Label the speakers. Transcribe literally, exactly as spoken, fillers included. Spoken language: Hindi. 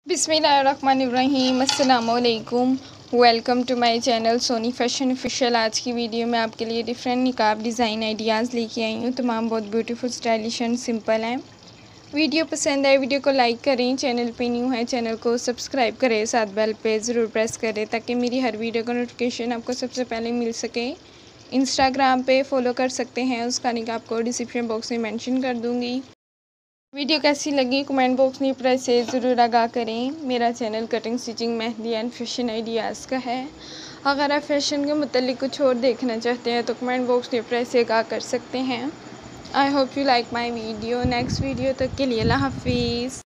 Speaker 1: बिस्मिल्लाहिर्रहमानिर्रहीम, अस्सलामुअलैकुम। Welcome to my channel Soni fashion official. आज की वीडियो में आपके लिए डिफरेंट निकाब डिज़ाइन आइडियाज़ लेके आई हूँ। तमाम बहुत ब्यूटीफुल, स्टाइलिश एंड सिंपल हैं। वीडियो पसंद आए वीडियो को लाइक करें, चैनल पे न्यू है चैनल को सब्सक्राइब करें, साथ बेल पे ज़रूर प्रेस करें ताकि मेरी हर वीडियो का नोटिफिकेशन आपको सबसे पहले मिल सके। इंस्टाग्राम पे फॉलो कर सकते हैं, उसका लिंक आपको डिस्क्रिप्शन बॉक्स में मेंशन कर दूँगी। वीडियो कैसी लगी कमेंट बॉक्स में प्रेस से ज़रूर आगाह करें। मेरा channel cutting, stitching, mehndi and fashion ideas का है। अगर आप फैशन के मुतालिक कुछ और देखना चाहते हैं तो कमेंट बॉक्स में प्रेस से आगाह कर सकते हैं। I hope you like my video. Next video तक के लिए अल्लाह हाफिज़।